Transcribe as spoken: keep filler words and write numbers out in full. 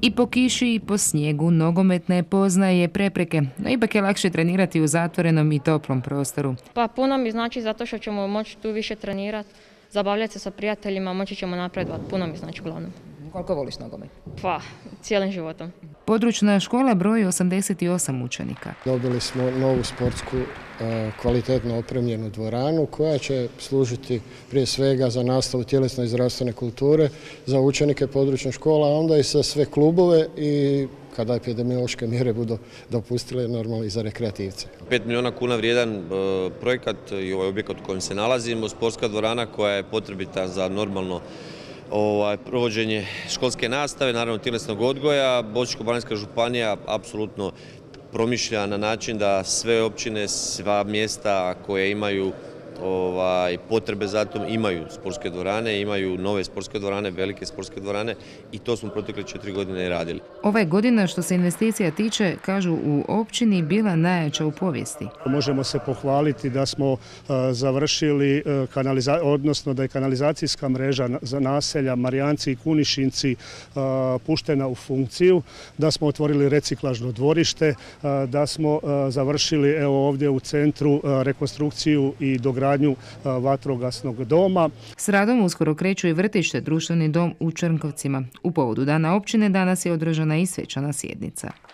I po kiši i po snijegu nogomet ne poznaje prepreke, no ipak je lakše trenirati u zatvorenom i toplom prostoru. Pa puno mi znači zato što ćemo moći tu više trenirati, zabavljati se sa prijateljima, moći ćemo napredovati. Puno mi znači uglavnom. Koliko voliš nogomet? Pa, cijelim životom. Područna škola broji osamdeset osam učenika. Dobili smo novu sportsku kvalitetno opremljenu dvoranu koja će služiti prije svega za nastavu tjelesne i zdravstvene kulture za učenike područne škola, a onda i za sve klubove i kada epidemiološke mjere budu dopustile normalno i za rekreativce. pet milijuna kuna vrijedan projekat i ovaj objekat u kojem se nalazimo, sportska dvorana koja je potrebita za normalno Ovaj, provođenje školske nastave, naravno tjelesnog odgoja. Osječko-baranjska županija apsolutno promišlja na način da sve općine, sva mjesta koje imaju ovaj, potrebe za to imaju sportske dvorane, imaju nove sportske dvorane, velike sportske dvorane i to smo protekle četiri godine i radili. Ove godine što se investicija tiče, kažu u općini, bila najjača u povijesti. Možemo se pohvaliti da smo uh, završili, uh, kanaliza, odnosno da je kanalizacijska mreža za naselja Marijanci i Kunišinci uh, puštena u funkciju, da smo otvorili reciklažno dvorište, uh, da smo uh, završili evo ovdje u centru uh, rekonstrukciju i dogradnju vatrogasnog doma. S radom uskoro kreću i vrtić te društveni dom u Črnkovcima. U povodu Dana općine danas je održana i svečana sjednica.